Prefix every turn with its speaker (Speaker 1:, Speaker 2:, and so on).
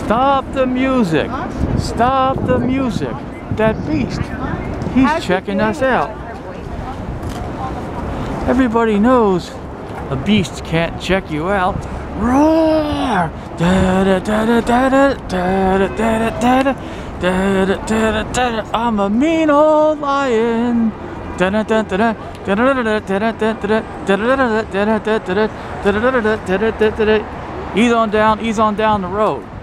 Speaker 1: Stop the music. Stop the music. That beast. He's checking us out. Everybody knows a beast can't check you out. Roar! I'm a mean old lion. Ease on down the road.